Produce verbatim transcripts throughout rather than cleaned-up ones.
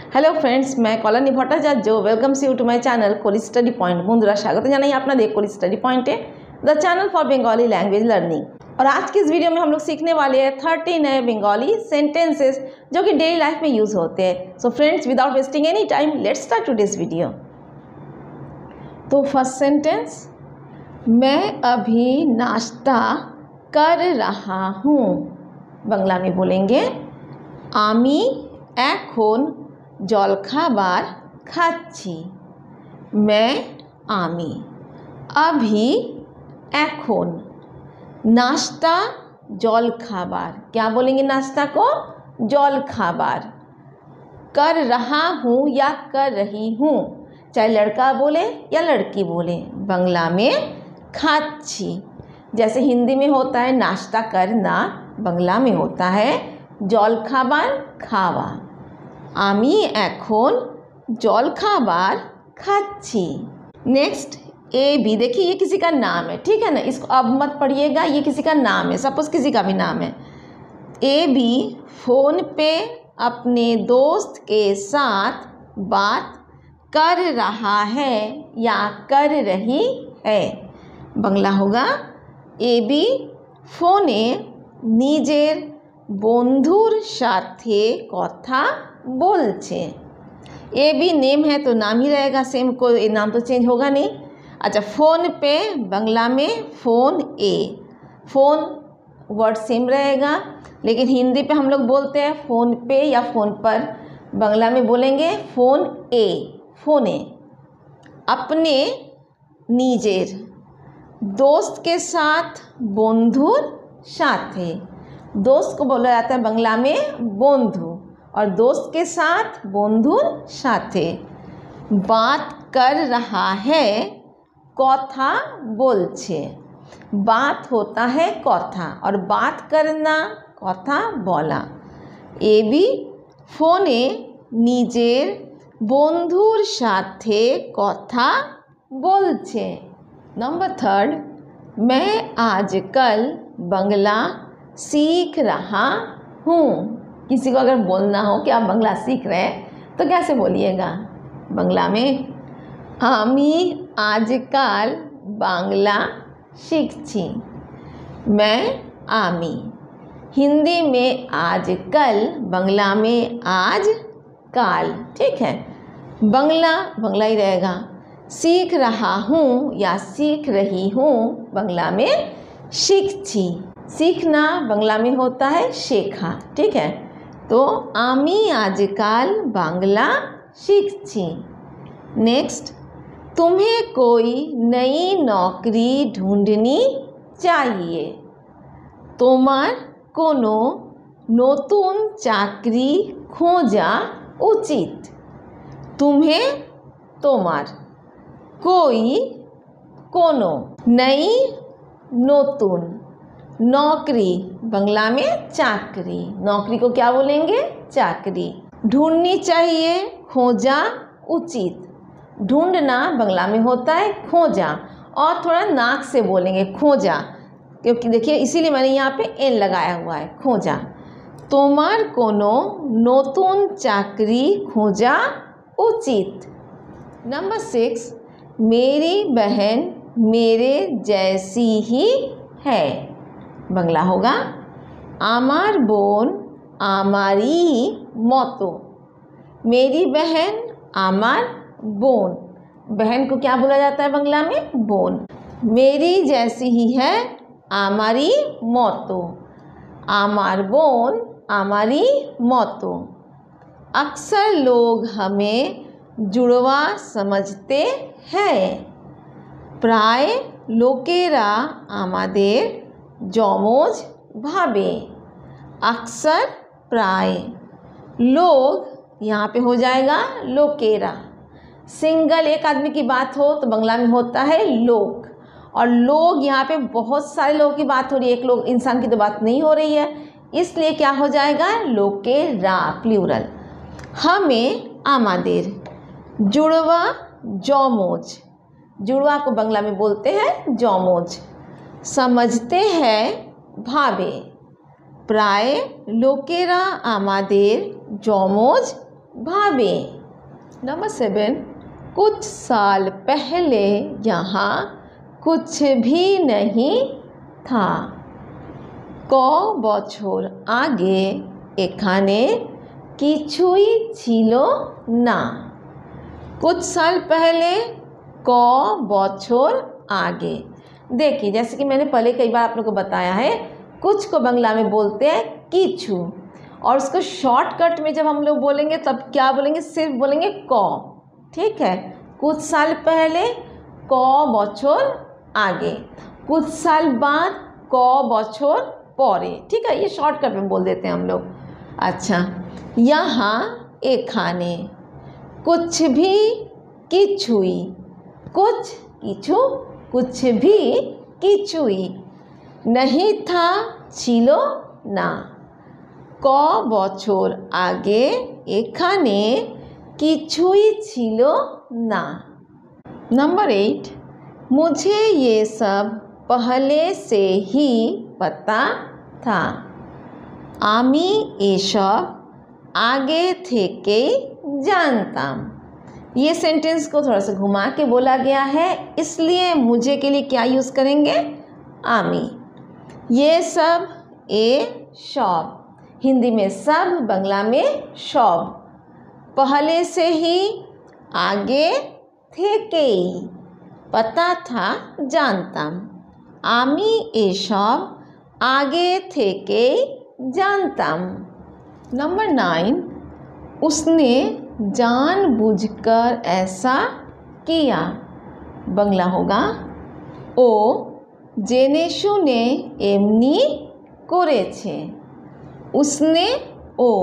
Hello friends, मैं Kalyani Bhattacharya welcomes you to my channel Kori study point. বন্ধুরা স্বাগত জানাই আপনাদের कोरी स्टडी पॉइंट है the channel for Bengali language learning. और आज की इस वीडियो में हम लोग सीखने वाले हैं थर्टी नए बंगाली सेंटेंसेस जो कि डेली लाइफ में यूज़ होते हैं। So friends, without wasting any time let's start today's video. तो फर्स्ट सेंटेंस, मैं अभी नाश्ता कर रहा हूँ। बांग्ला में बोलेंगे आमी एखोन जलखाबार खाচ্ছি। मैं आमी अभी एखोन नाश्ता जलखाबार, क्या बोलेंगे नाश्ता को? जलखाबार। कर रहा हूँ या कर रही हूँ, चाहे लड़का बोले या लड़की बोले, बांग्ला में खाচ্ছি। जैसे हिंदी में होता है नाश्ता करना, बांग्ला में होता है जलखाबार खावा। आमी एखोन जलखाबार खाচ্ছি। नेक्स्ट ए बी, देखिए ये किसी का नाम है, ठीक है ना, इसको अब मत पढ़िएगा, ये किसी का नाम है, सपोज किसी का भी नाम है। ए बी फ़ोन पे अपने दोस्त के साथ बात कर रहा है या कर रही है, बांग्ला होगा ए बी फ़ोने निजेर बंधुर साथे कथा बोलছে। ए बी नेम है तो नाम ही रहेगा सेम, कोई नाम तो चेंज होगा नहीं। अच्छा, फ़ोन पे बांग्ला में फ़ोन ए, फ़ोन वर्ड सेम रहेगा, लेकिन हिंदी पे हम लोग बोलते हैं फ़ोन पे या फ़ोन पर, बांग्ला में बोलेंगे फ़ोन ए, फ़ोन ए। अपने निजेर दोस्त के साथ बंधुर साथे, दोस्त को बोला जाता है बांग्ला में बंधु, और दोस्त के साथ बंधुर साथे बात कर रहा है कथा बोलছে। बात होता है कथा और बात करना कथा बोला। ए बी फोने निजेर बंधुर साथे कथा बोलছে। नंबर थर्ड, मैं आजकल बांग्ला सीख रहा हूँ। किसी को अगर बोलना हो कि आप बांग्ला सीख रहे हैं तो कैसे बोलिएगा? बांग्ला में आमी आजकल बांग्ला शिखছি। मैं आमी, हिंदी में आजकल, बांग्ला में आज काल, ठीक है, बांग्ला बांग्ला ही रहेगा। सीख रहा हूँ या सीख रही हूँ, बांग्ला में शिखছি। सीखना बांग्ला में होता है शेखा, ठीक है। तो आमी आजकल बांग्ला शिखছি। नेक्स्ट, तुम्हें कोई नई नौकरी ढूंढनी चाहिए। তোমার কোনো নতুন চাকরি খোঁজা উচিত। तुम्हें তোমার, कोई कोनो, नई नतून, नौकरी बांग्ला में चाकरी, नौकरी को क्या बोलेंगे? चाकरी। ढूंढनी चाहिए, खोजा उचित, ढूंढना बांग्ला में होता है खोजा, और थोड़ा नाक से बोलेंगे खोजा, क्योंकि देखिए इसीलिए मैंने यहाँ पे एन लगाया हुआ है, खोजा। তোমার কোনো নতুন চাকরি খোঁজা उचित। नंबर सिक्स, मेरी बहन मेरे जैसी ही है, बांग्ला होगा आमार बोन आमारी मतो। मेरी बहन आमार बोन, बहन को क्या बोला जाता है बांग्ला में? बोन। मेरी जैसी ही है आमारी मतो, आमार बोन आमारी मतो। अक्सर लोग हमें जुड़वा समझते हैं, प्राय लोकेरा आमादेर जमज भावे। अक्सर प्राय, लोग यहाँ पे हो जाएगा लोकेरा, सिंगल एक आदमी की बात हो तो बांग्ला में होता है लोग, और लोग यहाँ पे बहुत सारे लोगों की बात हो रही है, एक लोग इंसान की तो बात नहीं हो रही है, इसलिए क्या हो जाएगा? लोकेरा प्लूरल। हमें आमादेर, जुड़वा जमज, जुड़वा को बांग्ला में बोलते हैं जमज, समझते हैं भावे। प्राय लोकेरा आमादेर जमज भावे। नंबर सेवन, कुछ साल पहले यहाँ कुछ भी नहीं था। क বছর आगे এখানে কিছুই ছিল না। कुछ साल पहले, क বছর आगे। देखिए, जैसे कि मैंने पहले कई बार आप लोगों को बताया है, कुछ को बंगला में बोलते हैं किछु, और उसको शॉर्टकट में जब हम लोग बोलेंगे तब क्या बोलेंगे, सिर्फ बोलेंगे क। ठीक है, कुछ साल पहले, क বছর आगे। कुछ साल बाद, क বছর परे। ठीक है, ये शॉर्टकट में बोल देते हैं हम लोग। अच्छा, यहाँ एखाने, कुछ भी किछुई, कुछ किछु, कुछ भी किछुई। नहीं था, छिलो ना। क বছর आगे एखाने किछुई छिलो ना। नंबर एट, मुझे ये सब पहले से ही पता था। आमी एसब आगे थेके जानताम। ये सेंटेंस को थोड़ा सा घुमा के बोला गया है, इसलिए मुझे के लिए क्या यूज़ करेंगे, आमी। ये सब, ए शॉप, हिंदी में सब, बंगला में शॉप। पहले से ही, आगे थेके, पता था, जानताम। आमी एसब आगे थेके जानताम। नंबर नाइन, उसने जानबूझकर ऐसा किया। बंगला होगा ओ जेने शुने एमनी करेछे। उसने ओ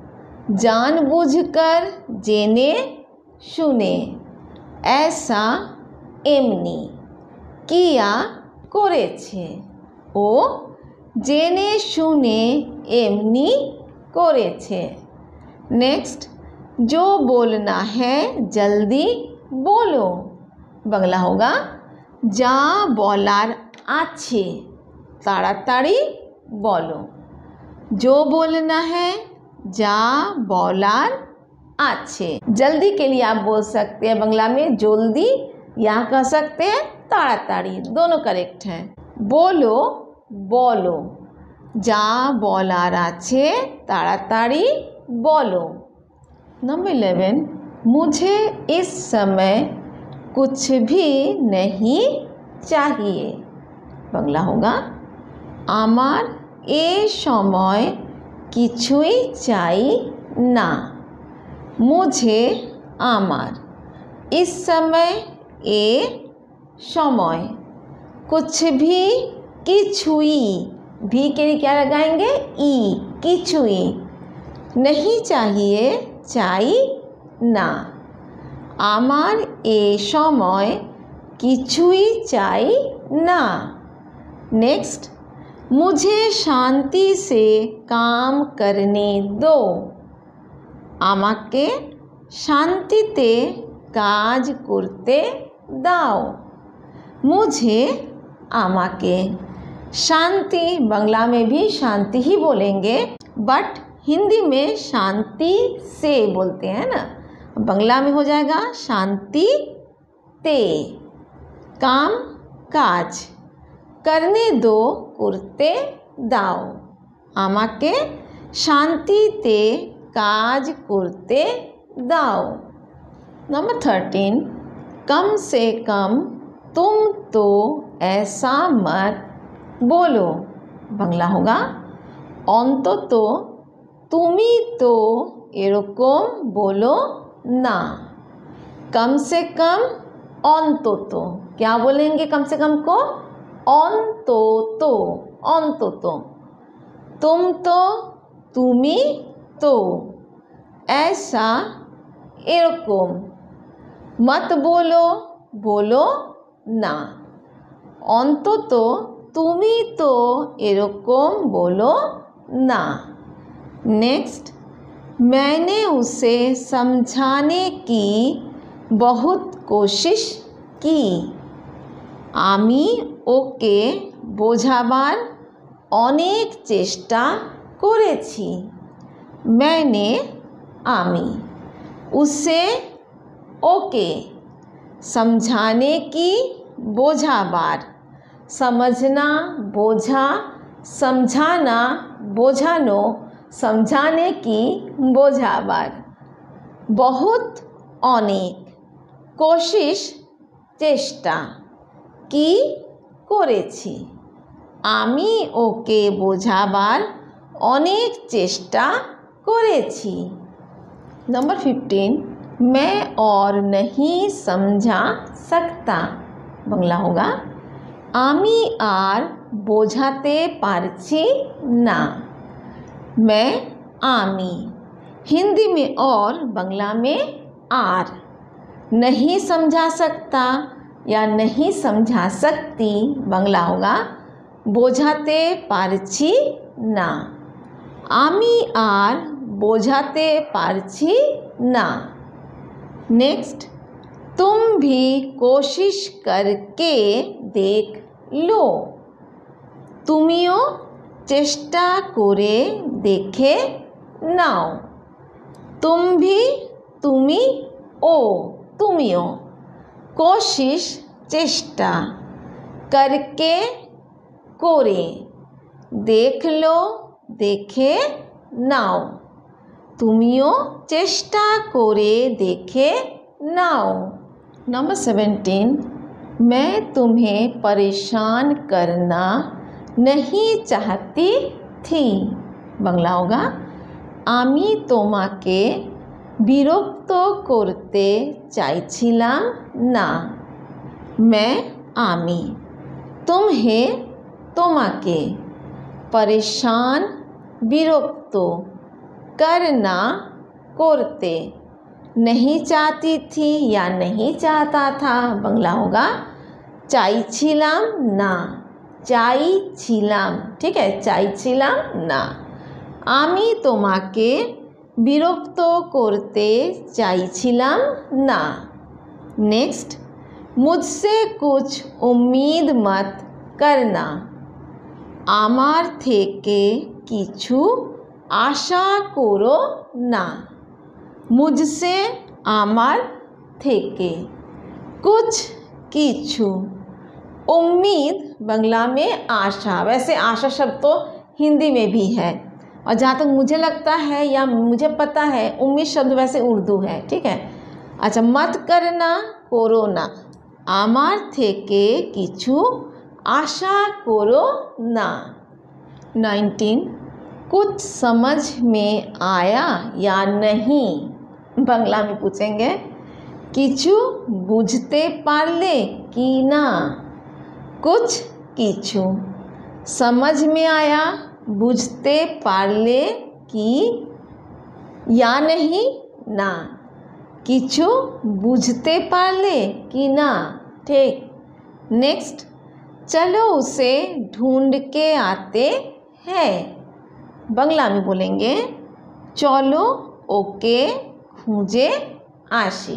जानबूझकर जेने शुने ऐसा एमनी किया करेछे। ओ जेने शुने एमनी करेछे। नेक्स्ट, जो बोलना है जल्दी बोलो। बंगला होगा जा बोलार आछे, ताड़ाताड़ी बोलो। जो बोलना है जा बोलार आछे। जल्दी के लिए आप बोल सकते हैं बंगला में जल्दी, या कह सकते हैं ताड़ाताड़ी, दोनों करेक्ट हैं। बोलो, बोलो। जा बोलार आछे, ताड़ाताड़ी बोलो। नंबर इलेवन, मुझे इस समय कुछ भी नहीं चाहिए। बंगला होगा आमार ए समय किछुई चाई ना। मुझे आमार इस समय ए समय कुछ भी किछुई, भी के लिए क्या लगाएंगे, ई, किछुई। नहीं चाहिए, चाई ना। आमार ए समय किछुई चाई ना। नेक्स्ट, मुझे शांति से काम करने दो। आमाके शांतिते काज करते दाओ। मुझे, आमाके। शांति, बंगला में भी शांति ही बोलेंगे, बट हिंदी में शांति से बोलते हैं ना। बंगला में हो जाएगा शांति ते। काम, काज करने दो, करते दाओ। आमाके शांतिते काज करते दाओ। नंबर थर्टीन, कम से कम तुम तो ऐसा मत बोलो। बंगला होगा অন্তত তুমি তো এরকম বলো না। कम से कम অন্তত, क्या बोलेंगे कम से कम को, অন্তত, অন্তত। तुम तो, তুমি तो, ऐसा, এরকম। मत बोलो, बोलो ना। অন্তত তুমি তো এরকম बोलो ना। नेक्स्ट, मैंने उसे समझाने की बहुत कोशिश की। आमी ओके बोझाबार अनेक चेष्टा करेছি। मैंने, आमी। उसे ओके, समझाने की बोझा बार, समझना बोझा, समझाना बोझानो, समझाने की बोझा बार। बहुत अनेक, कोशिश चेष्टा, की करेছি, আমি ওকে বোঝাবার অনেক চেষ্টা করেছি। नंबर फिफ्टीन, मैं और नहीं समझा सकता, बांग्ला होगा আমি আর বোঝাতে পারছি না। मैं आमी, हिंदी में और बांग्ला में आर। नहीं समझा सकता या नहीं समझा सकती, बांग्ला होगा বোঝাতে পারছি না। আমি আর বোঝাতে পারছি না। नेक्स्ट, तुम भी कोशिश करके देख लो, তুমিও চেষ্টা করে দেখে নাও। तुम भी, তুমি ও, তুমিও, कोशिश চেষ্টা, करके করে, দেখ লো দেখে নাও, তুমিও চেষ্টা করে দেখে नाउ। नंबर सेवेंटीन, मैं तुम्हें परेशान करना नहीं चाहती थी, बांग्ला होगा আমি তোমাকে বিরক্ত করতে চাইছিলাম না। मैं আমি, तुम्हें তোমাকে, परेशान বিরক্ত, करना করতে, नहीं चाहती थी या नहीं चाहता था, बांग्ला होगा চাইছিলাম না, চাইছিলাম, ठीक है, চাইছিলাম না। আমি তোমাকে বিরক্ত করতে চাইছিলাম না। नेक्स्ट, मुझसे कुछ उम्मीद मत करना, আমার থেকে কিছু আশা করো না। मुझसे आमार थेके, कुछ किछु, उम्मीद बांग्ला में आशा, वैसे आशा शब्द तो हिंदी में भी है, और जहाँ तक मुझे लगता है या मुझे पता है उम्मीद शब्द वैसे उर्दू है, ठीक है। अच्छा, मत करना करो ना, आमार थेके किछु आशा करो ना। नाइनटीन, कुछ समझ में आया या नहीं, बांग्ला में पूछेंगे किछु बुझते पारले कि ना। कुछ किछु, समझ में आया, बुझते पारले कि या नहीं ना, किछु बुझते पारले कि ना, ठीक। नेक्स्ट, चलो उसे ढूंढ के आते हैं, बांग्ला में बोलेंगे चलो ओके খুঁজে আসি।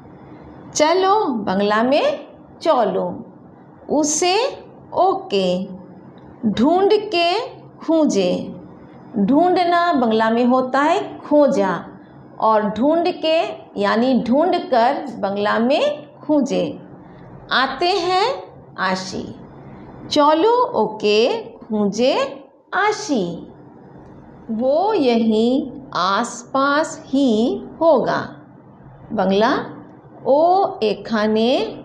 चलो बांग्ला में चलो, उसे ओके, ढूंढ के खूंजे, ढूंढना बांग्ला में होता है खोजा, और ढूंढ के यानी ढूंढ कर बांग्ला में खूंजे। आते हैं आशी, चलो ओके खूंजे आशी, वो यहीं आसपास ही होगा, बांग्ला ও এখানে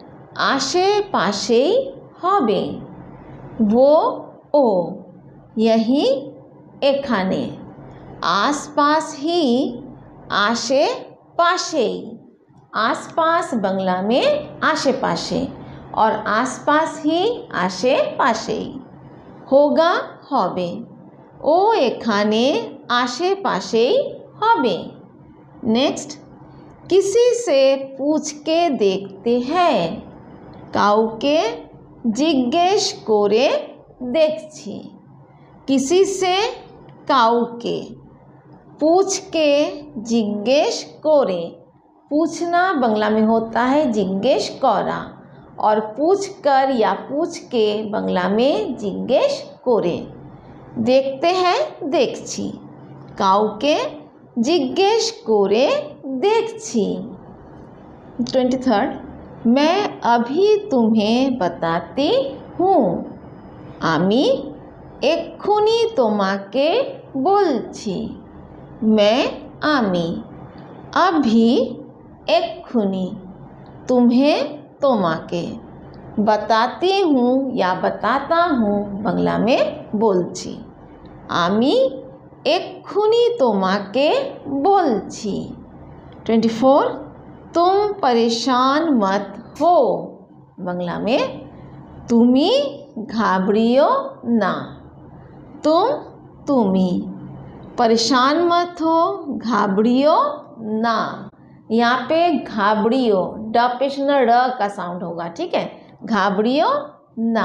আশেপাশেই হবে। वो ओ, यही এখানে, आसपास ही आशे पाशे, आसपास बांग्ला में आशे पाशे, और आसपास ही आशे पाशे, होगा হবে, ও এখানে आशेपाशेई হবে। नेक्स्ट, किसी से पूछ के देखते हैं, কাউকে জিজ্ঞেস করে দেখছি, किसी से কাউকে, पूछ के जिज्ञेस करे, पूछना बांग्ला में होता है जिज्ञेस करा, और पूछ कर या पूछ के बांग्ला में जिज्ञेस करे। देखते हैं देखছি, কাউকে জিজ্ঞেস করে দেখছি। ट्वेंटी थर्ड मैं अभी तुम्हें बताती हूँ, আমি এক্ষুনি তোমাকে বলছি। मैं আমি, अभी এক্ষুনি, तुम्हें তোমাকে, बताती हूँ या बताता हूँ बांग्ला में बोलছি। আমি এক্ষুনি তোমাকে বলছি। ट्वेंटी फोर तुम परेशान मत हो बांग्ला में তুমি घाबरियो ना। तुम তুমি, परेशान मत हो, घाबरियो ना। यहाँ पे घाबरियो ड पेश न र का साउंड होगा, ठीक है, घाबरियो ना।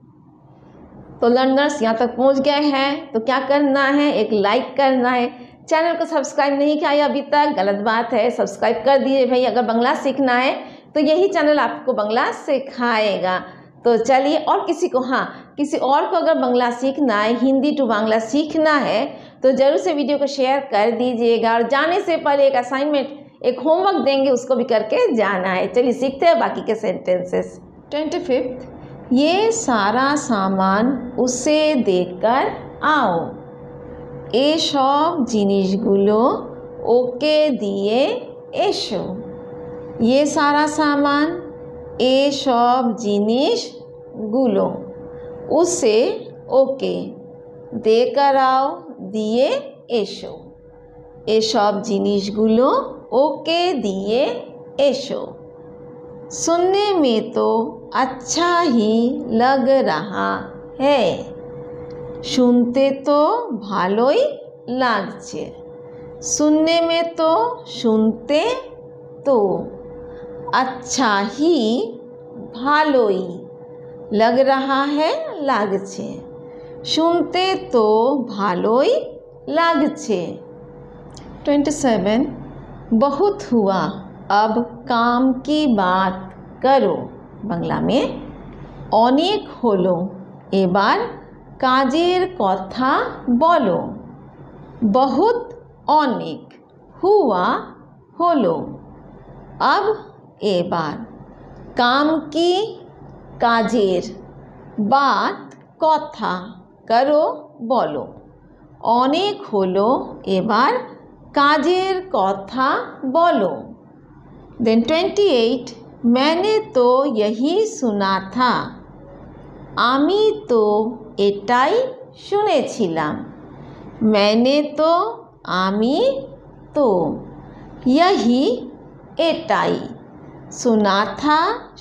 तो लर्नर्स यहाँ तक पहुँच गए हैं तो क्या करना है, एक लाइक करना है। चैनल को सब्सक्राइब नहीं किया है अभी तक, गलत बात है, सब्सक्राइब कर दीजिए भाई। अगर बांग्ला सीखना है तो यही चैनल आपको बांग्ला सिखाएगा। तो चलिए, और किसी को, हाँ किसी और को अगर बांग्ला सीखना है, हिंदी टू बांग्ला सीखना है तो ज़रूर से वीडियो को शेयर कर दीजिएगा। और जाने से पहले एक असाइनमेंट, एक होमवर्क देंगे, उसको भी करके जाना है। चलिए सीखते हैं बाकी के सेंटेंसेस। ट्वेंटी फिफ्थ ये सारा सामान उसे देकर आओ। এ সব জিনিসগুলো ওকে দিয়ে এসো। ये सारा सामान, এ সব জিনিসগুলো, उसे ওকে, देकर आओ দিয়ে এসো। এ সব জিনিসগুলো ওকে দিয়ে এসো। सुनने में तो अच्छा ही लग रहा है। শুনতে তো ভালোই লাগছে। सुनने में तो শুনতে তো, अच्छा ही ভালোই, लग रहा है লাগছে। শুনতে তো ভালোই লাগছে। ट्वेंटी सेवन बहुत हुआ अब काम की बात करो बांग्ला में অনেক হলো এবার কাজের কথা বলো। बहुत অনেক, हुआ হলো, अब এবার, काम की কাজের, बात কথা, करो বলো। অনেক হলো এবার কাজের কথা বলো। देन ट्वेंटी एट मैंने तो यही सुना था, আমি তো এটাই শুনেছিলাম। मैंने तो আমি তো, यही এটাই, सुना था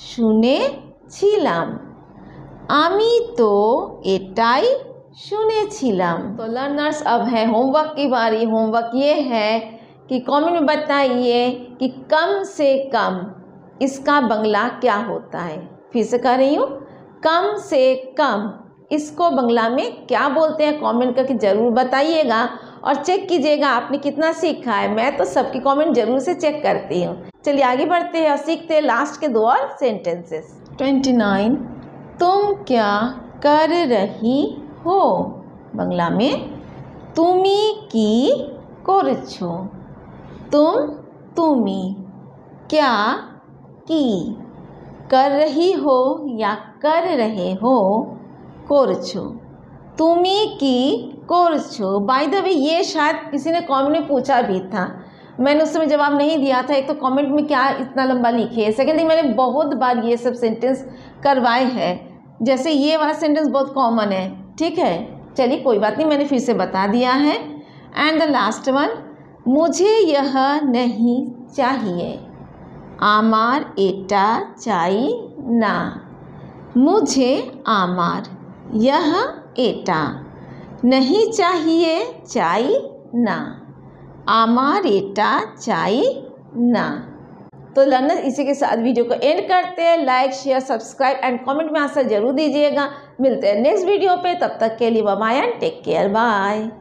শুনেছিলাম, আমি তো এটাই শুনেছিলাম। तो लर्नर्स अब है होमवर्क की बारी। होमवर्क ये है कि कमेंट में बताइए कि कम से कम इसका बांग्ला क्या होता है। फिर से कह रही हूँ, कम से कम इसको बांग्ला में क्या बोलते हैं, कमेंट करके ज़रूर बताइएगा। और चेक कीजिएगा आपने कितना सीखा है। मैं तो सबकी कमेंट ज़रूर से चेक करती हूँ। चलिए आगे बढ़ते हैं और सीखते हैं लास्ट के दो और सेंटेंसेस। ट्वेंटी नाइन तुम क्या कर रही हो बांग्ला में তুমি কি করছো। तुम তুমি, क्या की, कर रही हो या कर रहे हो, করছো। তুমি কি করছো। बाय द वे ये शायद किसी ने कमेंट में पूछा भी था, मैंने उस समय जवाब नहीं दिया था। एक तो कमेंट में क्या इतना लंबा लिखे है, सेकेंड थिंग मैंने बहुत बार ये सब सेंटेंस करवाए हैं। जैसे ये वाला सेंटेंस बहुत कॉमन है, ठीक है। चलिए कोई बात नहीं, मैंने फिर से बता दिया है। एंड द लास्ट वन, मुझे यह नहीं चाहिए, आमार एटा चाई ना। मुझे आमार, यह एटा, नहीं चाहिए चाई ना, आमार एटा चाई ना। तो लर्नर इसी के साथ वीडियो को एंड करते हैं। Like share subscribe and comment में आंसर जरूर दीजिएगा। मिलते हैं नेक्स्ट वीडियो पे, तब तक के लिए bye and take care, bye.